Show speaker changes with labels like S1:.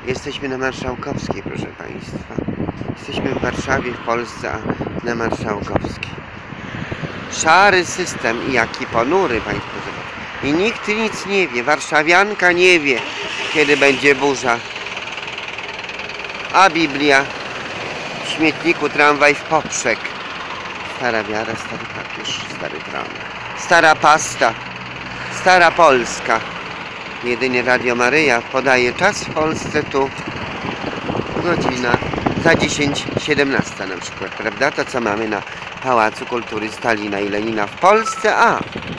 S1: Jesteśmy na Marszałkowskiej, proszę Państwa. Jesteśmy w Warszawie, w Polsce, a na Marszałkowskiej. Szary system i jaki ponury, Państwo zobaczą. I nikt nic nie wie. Warszawianka nie wie, kiedy będzie burza. A Biblia w śmietniku, tramwaj w poprzek. Stara wiara, stary papież, stary tramwaj. Stara pasta, stara Polska. Jedynie Radio Maryja podaje czas w Polsce tu godzina za 10:17 na przykład, prawda? To co mamy na Pałacu Kultury Stalina i Lenina w Polsce, a